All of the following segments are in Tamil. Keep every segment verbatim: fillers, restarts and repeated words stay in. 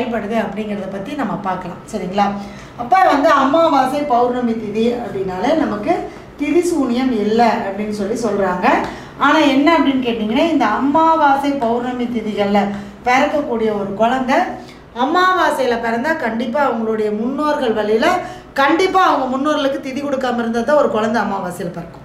செயல்படுது அப்படிங்கிறத பற்றி நம்ம பார்க்கலாம். சரிங்களா? அப்போ வந்து அமாவாசை பௌர்ணமி திதி அப்படின்னாலே நமக்கு திதி சூனியம் இல்லை அப்படின்னு சொல்லி சொல்கிறாங்க. ஆனால் என்ன அப்படின்னு கேட்டிங்கன்னா, இந்த அமாவாசை பௌர்ணமி திதிகளில் பிறக்கக்கூடிய ஒரு குழந்தை அமாவாசையில் பிறந்தால் கண்டிப்பாக அவங்களுடைய முன்னோர்கள் வழியில் கண்டிப்பாக அவங்க முன்னோர்களுக்கு திதி கொடுக்காம இருந்தால் தான் ஒரு குழந்தை அமாவாசையில் பிறக்கும்.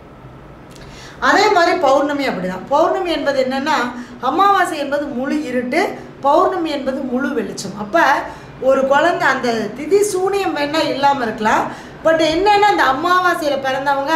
அதே மாதிரி பௌர்ணமி அப்படி தான். பௌர்ணமி என்பது என்னென்னா, அமாவாசை என்பது முழு இருட்டு, பௌர்ணமி என்பது முழு வெளிச்சம். அப்போ ஒரு குழந்தை அந்த திதி சூனியம் வேணால் இல்லாமல் இருக்கலாம். பட் என்னென்னா, அந்த அமாவாசையில் பிறந்தவங்க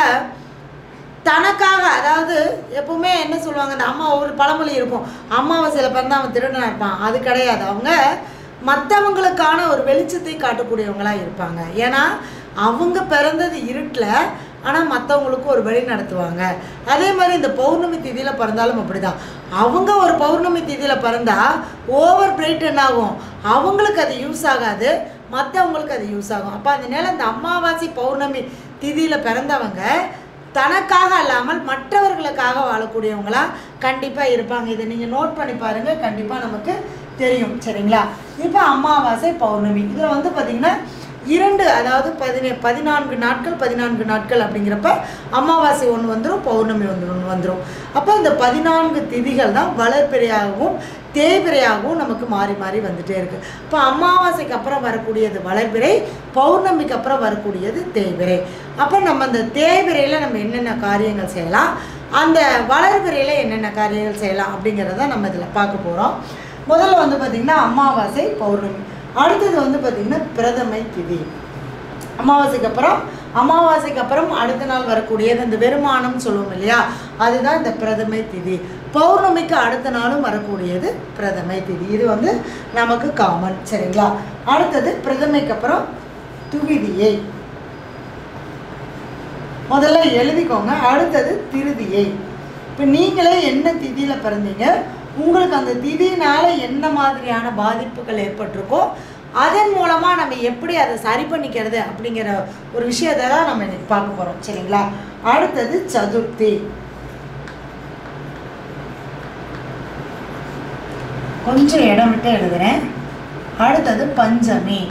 தனக்காக, அதாவது எப்பவுமே என்ன சொல்லுவாங்க, அந்த அம்மா ஒரு பழமொழி இருக்கும், அமாவாசையில் பிறந்தா அவன் திருடனாக இருப்பான். அது கிடையாது. அவங்க மற்றவங்களுக்கான ஒரு வெளிச்சத்தை காட்டக்கூடியவங்களாக இருப்பாங்க. ஏன்னா அவங்க பிறந்தது இருட்டில், ஆனால் மற்றவங்களுக்கு ஒரு வழி நடத்துவாங்க. அதே மாதிரி இந்த பௌர்ணமி திதியில் பிறந்தாலும் அப்படி தான். அவங்க ஒரு பௌர்ணமி திதியில் பிறந்தால் ஓவர் பிரைட் என்ன ஆகும், அவங்களுக்கு அது யூஸ் ஆகாது, மற்றவங்களுக்கு அது யூஸ் ஆகும். அப்போ அதனால இந்த அமாவாசை பௌர்ணமி திதியில் பிறந்தவங்க தனக்காக அல்லாமல் மற்றவர்களுக்காக வாழக்கூடியவங்களா கண்டிப்பாக இருப்பாங்க. இதை நீங்கள் நோட் பண்ணி பாருங்கள், கண்டிப்பாக நமக்கு தெரியும். சரிங்களா? இப்போ அமாவாசை பௌர்ணமி இதில் வந்து பார்த்திங்கன்னா இரண்டு, அதாவது பதினே பதினான்கு நாட்கள் பதினான்கு நாட்கள் அப்படிங்கிறப்ப அமாவாசை ஒன்று வந்துடும், பௌர்ணமி ஒன்று ஒன்று வந்துடும். அப்போ இந்த பதினான்கு திதிகள் தான் வளர்பிறையாகவும் தேய்பிறையாகவும் நமக்கு மாறி மாறி வந்துகிட்டே இருக்குது. இப்போ அமாவாசைக்கு அப்புறம் வரக்கூடியது வளர்பிறை, பௌர்ணமிக்கு அப்புறம் வரக்கூடியது தேய்பிறை. அப்போ நம்ம அந்த தேய்பிறையில் நம்ம என்னென்ன காரியங்கள் செய்யலாம், அந்த வளர்பிறையில் என்னென்ன காரியங்கள் செய்யலாம் அப்படிங்கிறத நம்ம இதில் பார்க்க போகிறோம். முதல்ல வந்து பார்த்திங்கன்னா அமாவாசை பௌர்ணமி, அடுத்தது வந்து பார்த்திங்கன்னா பிரதமை திதி. அமாவாசைக்கு அப்புறம் அமாவாசைக்கு அப்புறம் அடுத்த நாள் வரக்கூடியது இந்த வெறுமானம் சொல்லுவோம் இல்லையா, அதுதான் இந்த பிரதமை திதி. பௌர்ணமிக்கு அடுத்த நாளும் வரக்கூடியது பிரதமை திதி. இது வந்து நமக்கு காமன். சரிங்களா? அடுத்தது பிரதமைக்கு அப்புறம் துவிதியை முதல்ல எழுதிக்கோங்க. அடுத்தது திருதியை. இப்போ நீங்களே என்ன திதியில் பிறந்தீங்க, உங்களுக்கு அந்த திதினால என்ன மாதிரியான பாதிப்புகள் ஏற்பட்டிருக்கோ அதன் மூலமாக நம்ம எப்படி அதை சரி பண்ணிக்கிறது அப்படிங்கிற ஒரு விஷயத்தை தான் நம்ம இன்னைக்கு பார்க்க போகிறோம். சரிங்களா? அடுத்தது சதுர்த்தி, கொஞ்சம் இடம் விட்டு எழுதுறேன். அடுத்தது பஞ்சமி,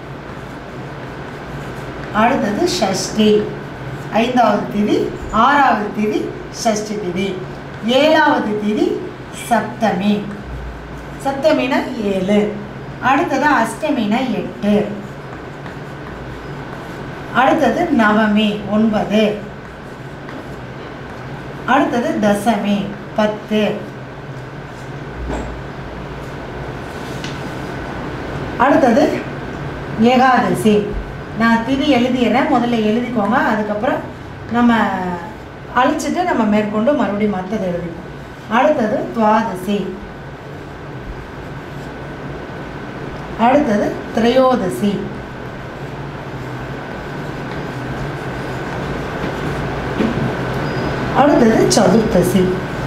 அடுத்தது ஷஷ்டி, ஐந்தாவது திதி, ஆறாவது திதி ஷஷ்டி திதி, ஏழாவது திதி சப்தமி, சப்தமினா ஏழு, அடுத்தது அஷ்டமினா எட்டு, அடுத்தது நவமி ஒன்பது, அடுத்தது தசமி பத்து, அடுத்தது ஏகாதசி. நான் திதி எழுதிடுறேன், முதல்ல எழுதிக்கோங்க, அதுக்கப்புறம் நம்ம அழிச்சிட்டு நம்ம மேற்கொண்டு மறுபடியும் மற்றது எழுதிப்போம். அடுத்தது துவாதசி, அடுத்தது திரையோதசி, அடுத்தது சதுர்த்தசி,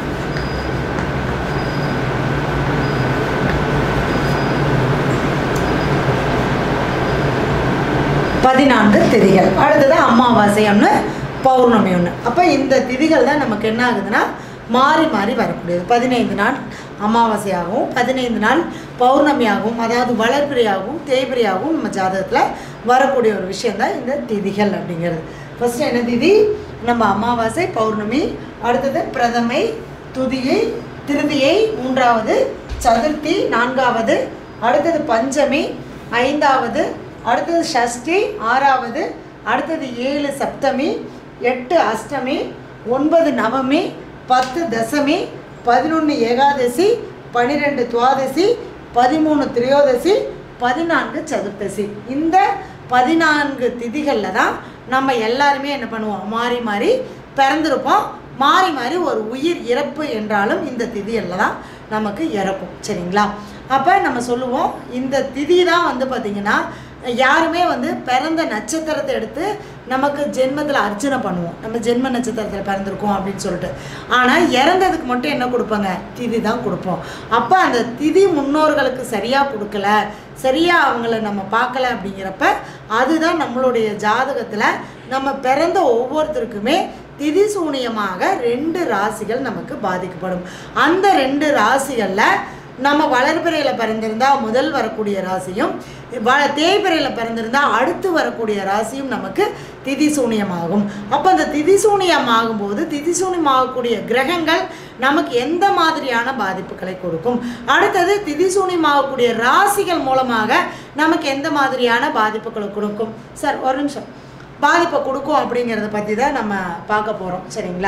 பதினான்கு திதிகள். அடுத்தது அமாவாசை ஒன்று, பௌர்ணமி ஒன்று. அப்போ இந்த திதிகள் தான் நமக்கு என்ன ஆகுதுன்னா மாறி மாறி வரக்கூடியது. பதினைந்து நாள் அமாவாசையாகவும் பதினைந்து நாள் பௌர்ணமியாகவும், அதாவது வளர்பிறையாகவும் தேய்பிறையாகவும் நம்ம ஜாதகத்தில் வரக்கூடிய ஒரு விஷயந்தான் இந்த திதிகள் அப்படிங்கிறது. ஃபஸ்ட்டு என்ன திதி, நம்ம அமாவாசை பௌர்ணமி, அடுத்தது பிரதமை, துதியை, திருதியை மூன்றாவது, சதுர்த்தி நான்காவது, அடுத்தது பஞ்சமி ஐந்தாவது, அடுத்தது ஷஷ்டி ஆறாவது, அடுத்தது ஏழு சப்தமி, எட்டு அஷ்டமி, ஒன்பது நவமி, பத்து தசமி, பதினொன்று ஏகாதசி, பன்னிரெண்டு துவாதசி, பதிமூணு திரையோதசி, பதினான்கு சதுர்த்தசி. இந்த பதினான்கு திதிகளில் தான் நம்ம எல்லாருமே என்ன பண்ணுவோம், மாறி மாறி பிறந்திருப்போம். மாறி மாறி ஒரு உயிர் இறப்பு என்றாலும் இந்த திதியில் தான் நமக்கு இறக்கும். சரிங்களா? அப்போ நம்ம சொல்லுவோம் இந்த திதி தான் வந்து பார்த்திங்கன்னா யாருமே வந்து பிறந்த நட்சத்திரத்தை எடுத்து நமக்கு ஜென்மத்தில் அர்ச்சனை பண்ணுவோம், நம்ம ஜென்ம நட்சத்திரத்தில் பிறந்திருக்கோம் அப்படின்னு சொல்லிட்டு. ஆனால் இறந்ததுக்கு மட்டும் என்ன கொடுப்பாங்க, திதி தான் கொடுப்போம். அப்போ அந்த திதி முன்னோர்களுக்கு சரியாக கொடுக்கல, சரியாக அவங்கள நம்ம பார்க்கல அப்படிங்கிறப்ப அதுதான் நம்மளுடைய ஜாதகத்தில் நம்ம பிறந்த ஒவ்வொருத்தருக்குமே திதி சூனியமாக ரெண்டு ராசிகள் நமக்கு பாதிக்கப்படும். அந்த ரெண்டு ராசிகளில் நம்ம வளர்பிறையில் பிறந்திருந்தால் முதல் வரக்கூடிய ராசியும், வ தேய்பிறையில் பிறந்திருந்தால் அடுத்து வரக்கூடிய ராசியும் நமக்கு திதி சூனியமாகும். அப்போ அந்த திதி சூனியம் போது திதி சூனியம் ஆகக்கூடிய கிரகங்கள் நமக்கு எந்த மாதிரியான பாதிப்புகளை கொடுக்கும், அடுத்தது திதி சூனியம் ஆகக்கூடிய ராசிகள் மூலமாக நமக்கு எந்த மாதிரியான பாதிப்புகளை கொடுக்கும். சார் ஒரு நிமிஷம், பாதிப்பை கொடுக்கும் அப்படிங்கிறத பற்றி தான் நம்ம பார்க்க போகிறோம். சரிங்களா?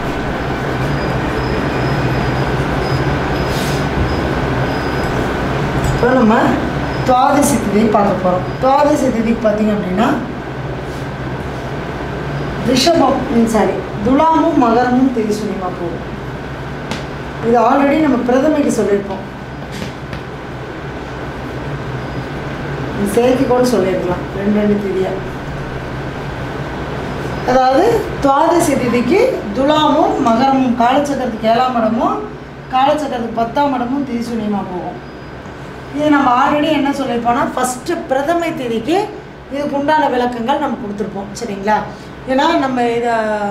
இப்போ நம்ம துவாதசி திதி பார்க்க போகிறோம். துவாதசி திதிக்கு பார்த்தீங்க அப்படின்னா ரிஷபம் சாரி துலாமும் மகரமும் திதி சூனியமாக போகும். இது ஆல்ரெடி நம்ம பிரதமைக்கு சொல்லியிருப்போம், சேர்த்து கூட சொல்லியிருக்கலாம் ரெண்டு ரெண்டு திதியாக. அதாவது துவாதசி திதிக்கு துலாமும் மகரமும் காலச்சக்கரத்துக்கு ஏழாம் இடமும் காலச்சக்கரத்துக்கு பத்தாம் இடமும் திதி சூனியமாக போகும். இது நம்ம ஆல்ரெடி என்ன சொல்லியிருப்போம்னா ஃபஸ்ட்டு பிரதமை திதிக்கு இதுக்கு உண்டான விளக்கங்கள் நம்ம கொடுத்துருப்போம். சரிங்களா? ஏன்னா நம்ம இதை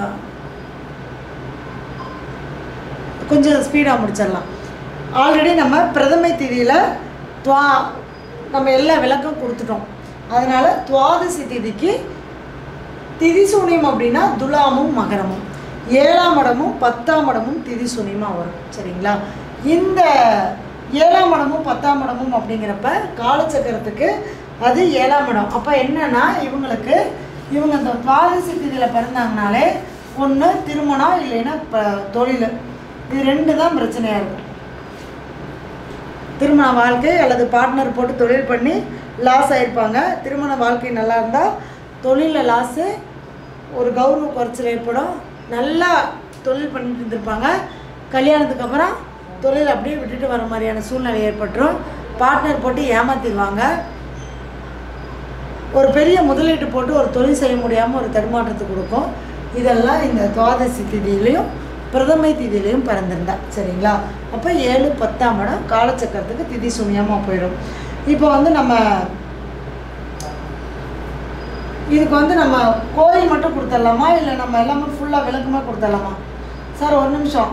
கொஞ்சம் ஸ்பீடாக முடிச்சிடலாம். ஆல்ரெடி நம்ம பிரதமை திதியில் துவா நம்ம எல்லா விளக்கம் கொடுத்துட்டோம். அதனால் துவாதசி திதிக்கு திதி சூனியம் அப்படின்னா துலாமும் மகரமும், ஏழாம் இடமும் பத்தாம் இடமும் திதி சூனியமாக வரும். சரிங்களா? இந்த ஏழாம் இடமும் பத்தாம் இடமும் அப்படிங்கிறப்ப காலச்சக்கரத்துக்கு அது ஏழாம் இடம். அப்போ என்னன்னா இவங்களுக்கு இவங்க இந்த துவாதசி திதியில் பிறந்தாங்கனாலே ஒன்று திருமணம் இல்லைன்னா இப்போ தொழில், இது ரெண்டு தான் பிரச்சனையாக இருக்கும். திருமண வாழ்க்கை அல்லது பார்ட்னர் போட்டு தொழில் பண்ணி லாஸ் ஆகிருப்பாங்க. திருமண வாழ்க்கை நல்லா இருந்தால் தொழிலில் லாஸு, ஒரு கௌரவ குறைச்சல் ஏற்படும். நல்லா தொழில் பண்ணிட்டு இருந்திருப்பாங்க, கல்யாணத்துக்கு அப்புறம் தொழில் அப்படியே விட்டுட்டு வர மாதிரியான சூழ்நிலை ஏற்பட்டுரும். பார்ட்னர் போட்டு ஏமாற்றிடுவாங்க. ஒரு பெரிய முதலீட்டு போட்டு ஒரு தொழில் செய்ய முடியாமல் ஒரு தடுமாற்றத்தை கொடுக்கும். இதெல்லாம் இந்த துவாதசி திதியிலையும் பிரதமை திதியிலையும் பிறந்திருந்தா. சரிங்களா? அப்போ ஏழு பத்தாம் இடம் காலச்சக்கரத்துக்கு திதி சூனியமாக போயிடும். இப்போ வந்து நம்ம இதுக்கு வந்து நம்ம கோயில் மட்டும் கொடுத்துடலாமா இல்லை நம்ம எல்லாமே ஃபுல்லாக விளக்கமாக கொடுத்துடலாமா? சார் ஒரு நிமிஷம்,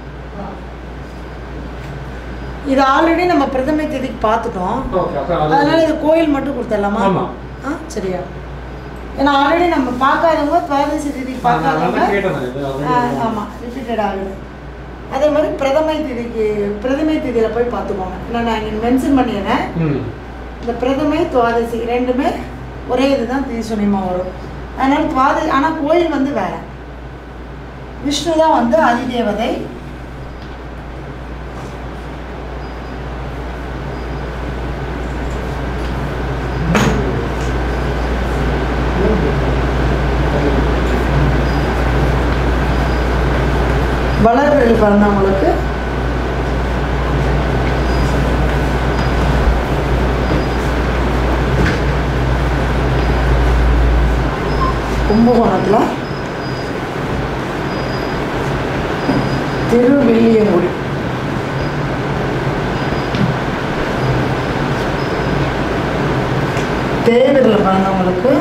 இது ஆல்ரெடி நம்ம பிரதமை திதிக்கு பார்த்துட்டோம். அதனால இது கோயில் மட்டும் கொடுத்துடலாமா? ஆ சரியா? ஏன்னா ஆல்ரெடி நம்ம பார்க்காதவங்க துவாதசி திதிக்கு பார்க்காதவங்க ஆமாம் ரிப்பீட்டட் ஆகுது. அதே மாதிரி பிரதமை திதிக்கு பிரதமை திதியில் போய் பார்த்துக்கோங்க. ஏன்னா நான் இங்கே மென்ஷன் பண்ணிடுறேன், இந்த பிரதமை துவாதசி ரெண்டுமே ஒரே இதுதான் திதி சூனியமாக வரும். அதனால் துவாதசி, ஆனால் கோயில் வந்து வேற. விஷ்ணு தான் வந்து அதிதேவதை. வளர்பிறையில் பிறந்தவங்களுக்கு கும்பகோணத்தில் திருவில்லியங்குடி, தேவரில் பிறந்தவங்களுக்கு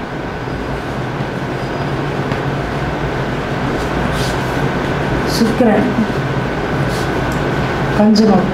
சுக்கிரன் கஞ்சனூர்,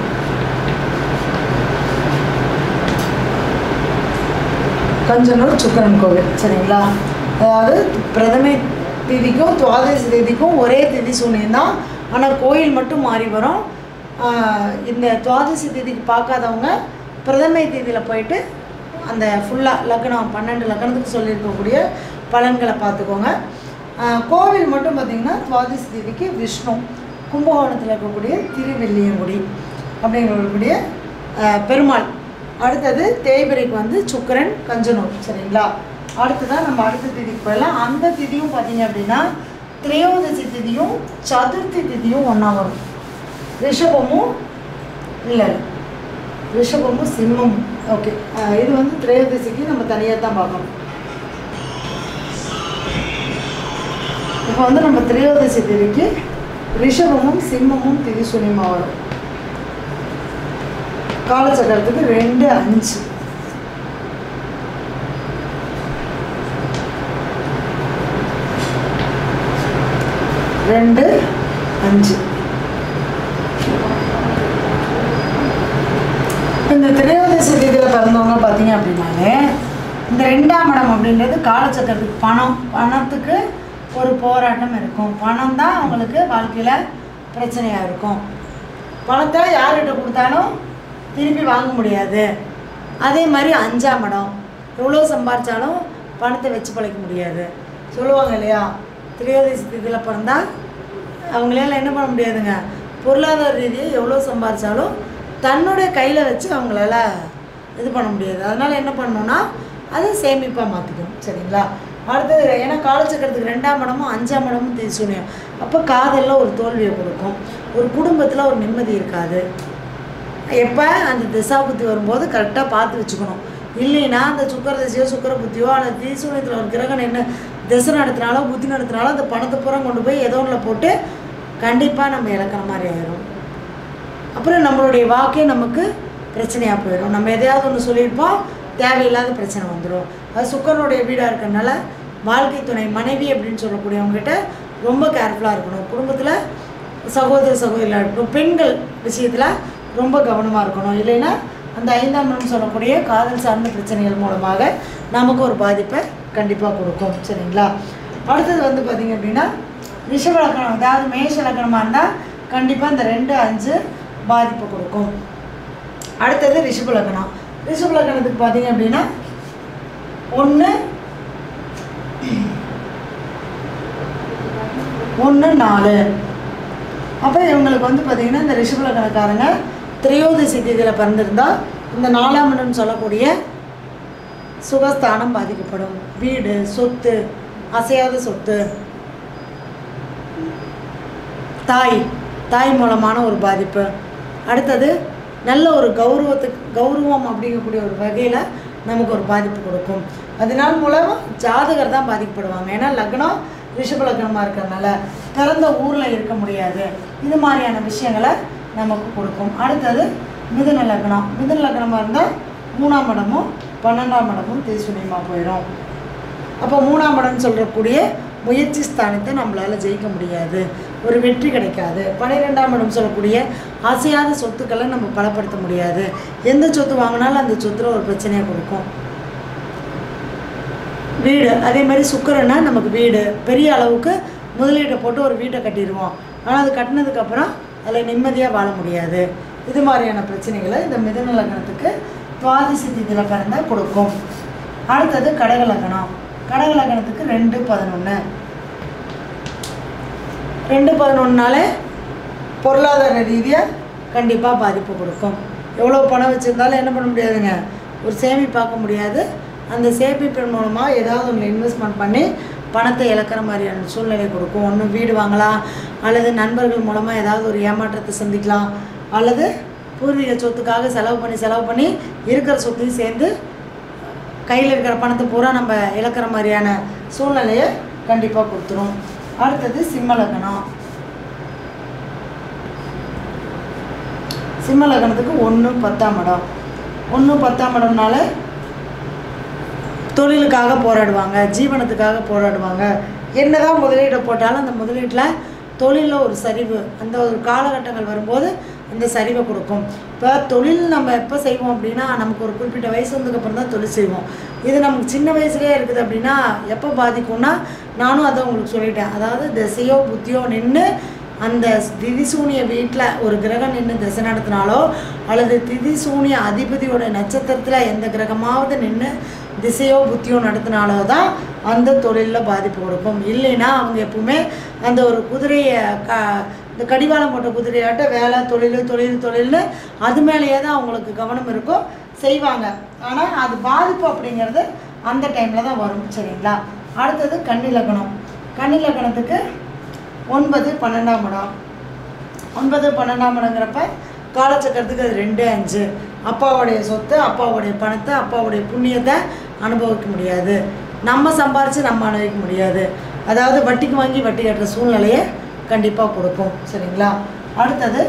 கஞ்சனூர் சுக்கிரன் கோவில். சரிங்களா? அதாவது பிரதமை திதிக்கும் துவாதசி திதிக்கும் ஒரே திதி சூனியம் தான், ஆனால் கோயில் மட்டும் மாறி வரும். இந்த துவாதசி திதிக்கு பார்க்காதவங்க பிரதமை திதியில் போயிட்டு அந்த ஃபுல்லாக லக்னம் பன்னெண்டு லக்னத்துக்கு சொல்லியிருக்கக்கூடிய பலன்களை பார்த்துக்கோங்க. கோவில் மட்டும் பார்த்திங்கன்னா துவாதசி திதிக்கு விஷ்ணு, கும்பகோணத்தில் இருக்கக்கூடிய திருவெல்லியங்குடி அப்படிங்கக்கூடிய பெருமாள். அடுத்தது தேய்பிரைக்கு வந்து சுக்கிரன் கஞ்சனூர். சரிங்களா? அடுத்ததான் நம்ம அடுத்த திதிக்கு போயிடலாம். அந்த திதியும் பார்த்திங்க அப்படின்னா திரையோதசி திதியும் சதுர்த்தி திதியும் ஒன்றா வரும். ரிஷபமும் இல்லை ரிஷபமும் சிம்மமும். ஓகே, இது வந்து திரையோதசிக்கு நம்ம தனியாக தான் பார்க்கணும். இப்போ வந்து நம்ம திரையோதசி திதிக்கு ரிஷபமும் சிம்மமும் திதி சூனியமாக வரும். காலச்சக்கரத்துக்கு ரெண்டு அஞ்சு ரெண்டு அஞ்சு பிறந்தவங்க பார்த்தீங்க அப்படின்னாலே இந்த ரெண்டாம் இடம் அப்படின்றது காலச்சக்கரத்துக்கு பணம், பணத்துக்கு ஒரு போராட்டம் இருக்கும். பணம் தான் அவங்களுக்கு வாழ்க்கையில் பிரச்சனையாக இருக்கும். பணத்தை யார்கிட்ட கொடுத்தாலும் திருப்பி வாங்க முடியாது. அதே மாதிரி அஞ்சாம் இடம் எவ்வளோ சம்பாரித்தாலும் பணத்தை வச்சு பழைக்க முடியாது சொல்லுவாங்க இல்லையா. திரையோதசி இதில் பிறந்தால் அவங்களால என்ன பண்ண முடியாதுங்க, பொருளாதார ரீதியாக எவ்வளோ சம்பாரித்தாலும் தன்னுடைய கையில் வச்சு அவங்களால இது பண்ண முடியாது. அதனால் என்ன பண்ணணுன்னா அதை சேமிப்பாக மாற்றிக்கணும். சரிங்களா. அடுத்தது ஏன்னா காலச்சக்கரத்துக்கு ரெண்டாம் இடமும் அஞ்சாம் இடமும் திரிசூனியம். அப்போ காதலில் ஒரு தோல்வியை கொடுக்கும், ஒரு குடும்பத்தில் ஒரு நிம்மதி இருக்காது. எப்போ அந்த திசா புத்தி வரும்போது கரெக்டாக பார்த்து வச்சுக்கணும். இல்லைன்னா அந்த சுக்கர திசையோ சுக்கர புத்தியோ அல்லது திரிசூனியத்தில் ஒரு கிரகம் என்ன திசை நடத்தினாலோ புத்தி நடத்தினாலோ அந்த பணத்தை புறம் கொண்டு போய் ஏதோ ஒன்றில் போட்டு கண்டிப்பாக நம்ம இழக்கிற மாதிரி ஆயிடும். அப்புறம் நம்மளுடைய வாக்கே நமக்கு பிரச்சனையாக போயிடும். நம்ம எதையாவது ஒன்று சொல்லியிருப்போம், தேவையில்லாத பிரச்சனை வந்துடும். அது சுக்கரனுடைய வீடாக இருக்கிறதுனால வாழ்க்கை துணை மனைவி அப்படின்னு சொல்லக்கூடியவங்ககிட்ட ரொம்ப கேர்ஃபுல்லாக இருக்கணும். குடும்பத்தில் சகோதர சகோதரிகளாக இருக்கணும். பெண்கள் விஷயத்தில் ரொம்ப கவனமாக இருக்கணும். இல்லைன்னா அந்த ஐந்தாம் இடம் சொல்லக்கூடிய காதல் சார்ந்த பிரச்சனைகள் மூலமாக நமக்கு ஒரு பாதிப்பை கண்டிப்பாக கொடுக்கும். சரிங்களா. அடுத்தது வந்து பார்த்திங்க அப்படின்னா ரிஷப லக்னம், அதாவது மேஷ லக்னமாக இருந்தால் கண்டிப்பாக இந்த ரெண்டு அஞ்சு பாதிப்பு கொடுக்கும். அடுத்தது ரிஷப லக்னம். ரிஷப லக்னத்துக்கு பார்த்தீங்க அப்படின்னா ஒன்று ஒன்று நாலு. அப்போ இவங்களுக்கு வந்து பார்த்திங்கன்னா இந்த ரிஷப லக்னக்காரங்க திரையோதசி திதியில் பிறந்திருந்தால் இந்த நாலாம் இடம் சொல்லக்கூடிய சுகஸ்தானம் பாதிக்கப்படும். வீடு, சொத்து, அசையாத சொத்து, தாய் தாய் மூலமான ஒரு பாதிப்பு. அடுத்தது நல்ல ஒரு கௌரவத்துக்கு கௌரவம் அப்படிங்கக்கூடிய ஒரு வகையில் நமக்கு ஒரு பாதிப்பு கொடுக்கும். அதனால் மூலமாக ஜாதகர் தான் பாதிக்கப்படுவாங்க. ஏன்னா லக்னம் ரிஷப லக்னமாக இருக்கிறதுனால பிறந்த ஊரில் இருக்க முடியாது. இது மாதிரியான விஷயங்களை நமக்கு கொடுக்கும். அடுத்தது மிதுன லக்னம். மிதுன லக்னமாக இருந்தால் மூணாம் இடமும் பன்னெண்டாம் இடமும் திரிசூனியமாக போயிடும். அப்போ மூணாம் இடம்னு சொல்கிறக்கூடிய முயற்சி ஸ்தானத்தை நம்மளால் ஜெயிக்க முடியாது, ஒரு வெற்றி கிடைக்காது. பன்னிரெண்டாம் இடம் சொல்லக்கூடிய அசையாத சொத்துக்களை நம்ம பலப்படுத்த முடியாது. எந்த சொத்து வாங்கினாலும் அந்த சொத்துல ஒரு பிரச்சனையை கொடுக்கும். வீடு அதே மாதிரி சுக்கிரன்னா நமக்கு வீடு பெரிய அளவுக்கு முதலீட்டை போட்டு ஒரு வீட்டை கட்டிடுவோம். ஆனால் அது கட்டினதுக்கப்புறம் அதில் நிம்மதியாக வாழ முடியாது. இது மாதிரியான பிரச்சனைகளை இந்த மிதுன லக்னத்துக்கு துவாதசி திதியில் பிறந்தால் கொடுக்கும். அடுத்தது கடக லக்னம். கடக லக்னத்துக்கு ரெண்டு பதினொன்று ரெண்டு பதினொன்றுனாலே பொருளாதார ரீதியாக கண்டிப்பாக பாதிப்பு கொடுக்கும். எவ்வளோ பணம் வச்சுருந்தாலும் என்ன பண்ண முடியாதுங்க, ஒரு சேமிப்பாக்க முடியாது. அந்த சேமிப்பின் மூலமாக ஏதாவது ஒன்று இன்வெஸ்ட்மெண்ட் பண்ணி பணத்தை இழக்கிற மாதிரியான சூழ்நிலை கொடுக்கும். ஒன்று வீடு வாங்கலாம், அல்லது நண்பர்கள் மூலமாக ஏதாவது ஒரு ஏமாற்றத்தை சந்திக்கலாம், அல்லது பூர்வீக சொத்துக்காக செலவு பண்ணி செலவு பண்ணி இருக்கிற சொத்தையும் சேர்ந்து கையில் இருக்கிற பணத்தை பூரா நம்ம இழக்கிற மாதிரியான சூழ்நிலையை கண்டிப்பாக கொடுத்துரும். அடுத்தது சிம்ம லக்னம். சிம்ம லக்னத்துக்கு ஒன்று பத்தாம் இடம். ஒன்று பத்தாம் இடம்னால தொழிலுக்காக போராடுவாங்க, ஜீவனத்துக்காக போராடுவாங்க. என்னதான் முதலீடை போட்டாலும் அந்த முதலீட்டில் தொழிலில் ஒரு சரிவு, அந்த ஒரு காலகட்டங்கள் வரும்போது அந்த சரிவை கொடுக்கும். இப்போ தொழில் நம்ம எப்போ செய்வோம் அப்படின்னா நமக்கு ஒரு குறிப்பிட்ட வயசு வந்ததுக்கப்புறம் தான் தொழில் செய்வோம். இது நமக்கு சின்ன வயசுலேயே இருக்குது அப்படின்னா எப்போ பாதிக்கும்னா, நானும் அதை உங்களுக்கு சொல்லிட்டேன். அதாவது திசையோ புத்தியோ நின்று அந்த திதிசூனிய வீட்டில் ஒரு கிரகம் நின்று திசை நடத்தினாலோ அல்லது திதிசூனிய அதிபதியோட நட்சத்திரத்தில் எந்த கிரகமாவது நின்று திசையோ புத்தியோ நடத்தினாலோ தான் அந்த தொழிலில் பாதிப்பு கொடுக்கும். இல்லைன்னா அவங்க எப்பவுமே அந்த ஒரு குதிரையை க இந்த கடிவாளம் போட்ட குதிரையாட்ட வேலை தொழில் தொழில் தொழில்னு அது மேலேயே தான் அவங்களுக்கு கவனம் இருக்கும், செய்வாங்க. ஆனால் அது பாதிப்பு அப்படிங்கிறது அந்த டைமில் தான் வரும். சரிங்களா. அடுத்தது கன்னி லக்னம். கன்னி லக்னத்துக்கு ஒன்பது பன்னெண்டாம் இடம். ஒன்பது பன்னெண்டாம் இடங்கிறப்ப காலச்சக்கரத்துக்கு அது ரெண்டு அஞ்சு. அப்பாவுடைய சொத்து, அப்பாவுடைய பணத்தை, அப்பாவுடைய புண்ணியத்தை அனுபவிக்க முடியாது. நம்ம சம்பாரித்து நம்ம அனுபவிக்க முடியாது. அதாவது வட்டிக்கு வாங்கி வட்டி கட்டுற சூழ்நிலையை கண்டிப்பாக கொடுக்கும். சரிங்களா. அடுத்தது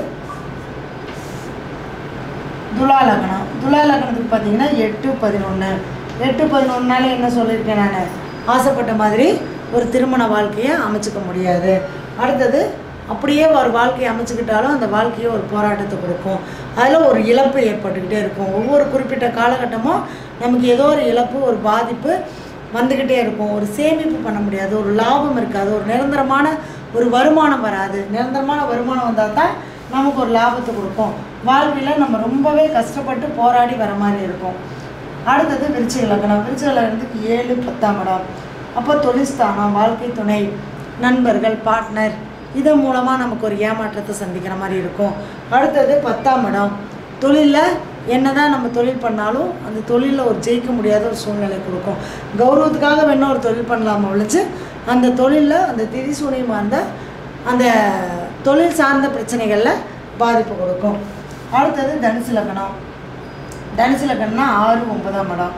துலா லக்னம். துலா லக்னத்துக்கு பார்த்தீங்கன்னா எட்டு பதினொன்று. எட்டு பதினொன்றுனால என்ன சொல்லியிருக்கேன் நான், ஆசைப்பட்ட மாதிரி ஒரு திருமண வாழ்க்கையை அமைச்சிக்க முடியாது. அடுத்தது அப்படியே ஒரு வாழ்க்கையை அமைச்சுக்கிட்டாலும் அந்த வாழ்க்கையை ஒரு போராட்டத்தை கொடுக்கும். அதில் ஒரு இழப்பு ஏற்பட்டுக்கிட்டே இருக்கும். ஒவ்வொரு குறிப்பிட்ட காலகட்டமும் நமக்கு ஏதோ ஒரு இழப்பு, ஒரு பாதிப்பு வந்துக்கிட்டே இருக்கும். ஒரு சேமிப்பு பண்ண முடியாது, ஒரு லாபம் இருக்காது, ஒரு நிரந்தரமான ஒரு வருமானம் வராது. நிரந்தரமான வருமானம் வந்தால் தான் நமக்கு ஒரு லாபத்தை கொடுக்கும். வாழ்க்கையில் நம்ம ரொம்பவே கஷ்டப்பட்டு போராடி வர மாதிரி இருக்கும். அடுத்தது விருச்சிக லக்னம். விருச்சிக லக்னத்துக்கு ஏழு பத்தாம் இடம். அப்போ தொழில்ஸ்தானம், வாழ்க்கை துணை, நண்பர்கள், பார்ட்னர், இதன் மூலமாக நமக்கு ஒரு ஏமாற்றத்தை சந்திக்கிற மாதிரி இருக்கும். அடுத்தது பத்தாம் இடம். தொழிலில் என்ன தான் நம்ம தொழில் பண்ணாலும் அந்த தொழிலில் ஒரு ஜெயிக்க முடியாத ஒரு சூழ்நிலை கொடுக்கும். கௌரவத்துக்காக வேணால் ஒரு தொழில் பண்ணலாமா ஒழிச்சு அந்த தொழிலில் அந்த திதி சூனியமாக இருந்தால் அந்த தொழில் சார்ந்த பிரச்சனைகளில் பாதிப்பு கொடுக்கும். அடுத்தது தனுசு லக்னம். தனுசு லக்னம்னா ஆறு ஒன்பதாம் இடம்.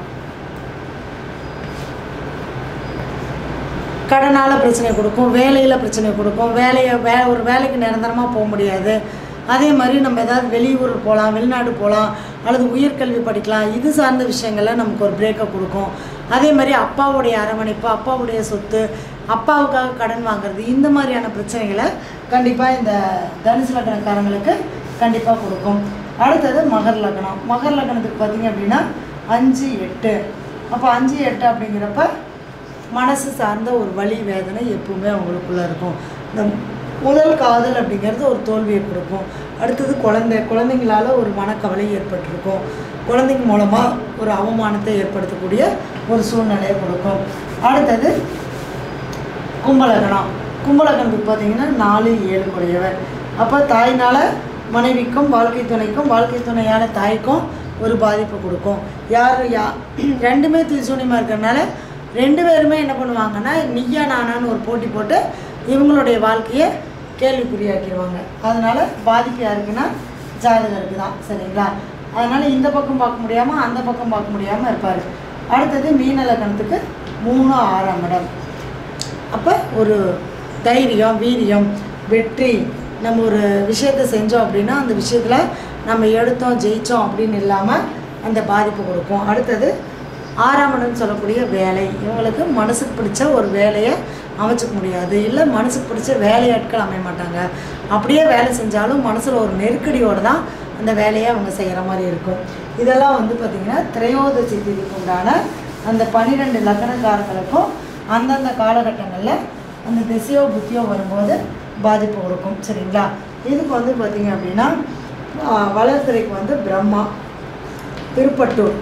கடனால் பிரச்சனை கொடுக்கும், வேலையில் பிரச்சனை கொடுக்கும். வேலையை வே ஒரு வேலைக்கு நிரந்தரமாக போக முடியாது. அதே மாதிரி நம்ம ஏதாவது வெளியூர் போகலாம், வெளிநாடு போகலாம், அல்லது உயர்கல்வி படிக்கலாம். இது சார்ந்த விஷயங்களில் நமக்கு ஒரு பிரேக்கை கொடுக்கும். அதே மாதிரி அப்பாவுடைய அரவணைப்பு, அப்பாவுடைய சொத்து, அப்பாவுக்காக கடன் வாங்குறது, இந்த மாதிரியான பிரச்சனைகளை கண்டிப்பாக இந்த தனுசு லக்னக்காரங்களுக்கு கண்டிப்பாக கொடுக்கும். அடுத்தது மகர் லக்னம். மகர் லக்னத்துக்கு பார்த்திங்க அப்படின்னா அஞ்சு எட்டு. அப்போ அஞ்சு எட்டு அப்படிங்கிறப்ப மனசு சார்ந்த ஒரு வலி வேதனை எப்பவுமே அவங்களுக்குள்ளே இருக்கும். இந்த முதல் காதல் அப்படிங்கிறது ஒரு தோல்வியை கொடுக்கும். அடுத்தது குழந்தை குழந்தைங்களால் ஒரு மனக்கவலை ஏற்பட்டிருக்கும். குழந்தைங்க மூலமாக ஒரு அவமானத்தை ஏற்படுத்தக்கூடிய ஒரு சூழ்நிலையை கொடுக்கும். அடுத்தது கும்பலகனம். கும்பலகனத்துக்கு பார்த்திங்கன்னா நாலு ஏழு கூடியவர். அப்போ தாயினால் மனைவிக்கும் வாழ்க்கை துணைக்கும், வாழ்க்கை துணையான தாய்க்கும் ஒரு பாதிப்பு கொடுக்கும். யார் யா ரெண்டுமே திரிசூனியமாக இருக்கிறதுனால ரெண்டு பேருமே என்ன பண்ணுவாங்கன்னா நீயா நானான்னு ஒரு போட்டி போட்டு இவங்களுடைய வாழ்க்கையை கேள்விக்குறியாக்கிடுவாங்க. அதனால் பாதிப்பு யாருக்குன்னா ஜாதகருக்கு தான். சரிங்களா? அதனால் இந்த பக்கம் பார்க்க முடியாமல் அந்த பக்கம் பார்க்க முடியாமல் இருப்பார். அடுத்தது மீன லக்னத்துக்கு மூணு ஆறாம் இடம். அப்போ ஒரு தைரியம், வீரியம், வெற்றி, நம்ம ஒரு விஷயத்தை செஞ்சோம் அப்படின்னா அந்த விஷயத்தில் நம்ம எடுத்தோம் ஜெயித்தோம் அப்படின்னு இல்லாமல் அந்த பாதிப்பு கொடுக்கும். அடுத்தது ஆறாம் இடம்னு சொல்லக்கூடிய வேலை. இவங்களுக்கு மனசுக்கு பிடிச்ச ஒரு வேலையை அமைச்சிக்க முடியாது, இல்லை மனசுக்கு பிடிச்ச வேலையாட்கள் அமைய மாட்டாங்க. அப்படியே வேலை செஞ்சாலும் மனசில் ஒரு நெருக்கடியோடு தான் அந்த வேலையை அவங்க செய்கிற மாதிரி இருக்கும். இதெல்லாம் வந்து பார்த்திங்கன்னா திரையோதசி திதிக்கு உண்டான அந்த பன்னிரெண்டு லக்னக்காரர்களுக்கும் அந்தந்த காலகட்டங்களில் அந்த திசையோ புத்தியோ வரும்போது பாதிப்பு கொடுக்கும். சரிங்களா? இதுக்கு வந்து பார்த்திங்க அப்படின்னா வளர்த்துறைக்கு வந்து பிரம்மா, திருப்பட்டூர்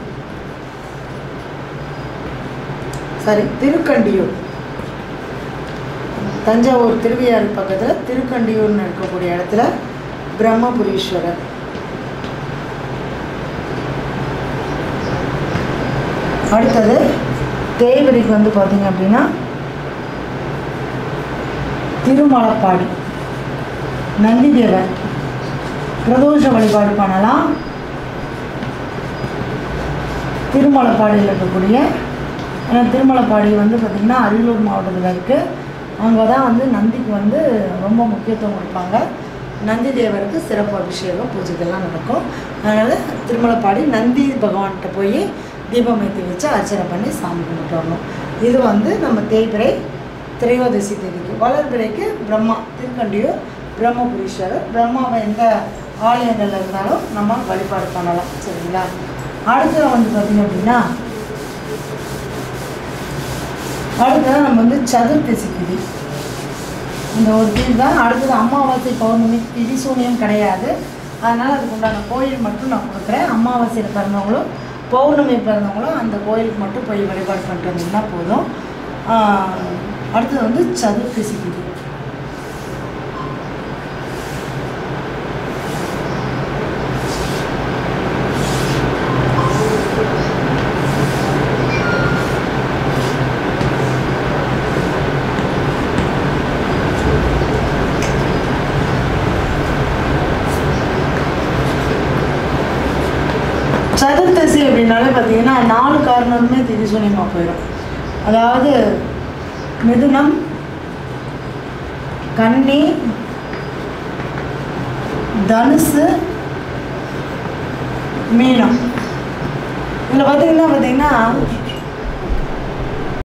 சாரி திருக்கண்டியூர், தஞ்சாவூர் திருவையாறு பக்கத்தில் திருக்கண்டியூர்னு இருக்கக்கூடிய இடத்துல பிரம்மபுரீஸ்வரர். அடுத்தது தேவரிக்கு வந்து பார்த்திங்க அப்படின்னா திருமலப்பாடி நந்திதேவர். பிரதோஷ வழிபாடு பண்ணலாம். திருமலப்பாடியில் இருக்கக்கூடிய திருமலப்பாடி வந்து பார்த்திங்கன்னா அரியலூர் மாவட்டத்தில் இருக்குது. அங்கே தான் வந்து நந்திக்கு வந்து ரொம்ப முக்கியத்துவம் கொடுப்பாங்க. நந்தி தேவருக்கு சிறப்பு அபிஷேகம் பூஜைகள்லாம் நடக்கும். அதனால் திருமலப்பாடி நந்தி பகவான்கிட்ட போய் தீபம் ஏற்றி வச்சு அர்ச்சனை பண்ணி சாமி கும்பிட்டு வரணும். இது வந்து நம்ம தேய்பிறை திரையோதசி தேதிக்கு. வளர்பிறைக்கு பிரம்மா, திருக்கண்டியூர் பிரம்மபுரீஸ்வரர். பிரம்மாவை எந்த ஆலயங்கள் இருந்தாலும் நம்ம வழிபாடு பண்ணலாம். சரிங்களா? அடுத்தது வந்து பார்த்திங்க அப்படின்னா அடுத்தது நம்ம வந்து சதுர்த்தசி திதி. இந்த ஒரு திதி தான். அடுத்தது அமாவாசை பௌர்ணமி. திதி சூனியம் கிடையாது. அதனால் அதுக்கு உண்டான கோயில் மட்டும் நான் கொடுக்குறேன். அமாவாசையில் பிறந்தவங்களும் பௌர்ணமி பிறந்தவங்களும் அந்த கோயிலுக்கு மட்டும் போய் வழிபாடு பண்ணிட்டு வந்தீங்கன்னா போதும். அடுத்தது வந்து சதுர்த்தசி திதி. சதுர்த்தசி அப்படின்னாலே பார்த்தீங்கன்னா நாலு காரணமே திதி சூனியமாக போயிடும். அதாவது மிதுனம், கன்னி, தனுசு, மீனம். இதில் பார்த்தீங்கன்னா பார்த்தீங்கன்னா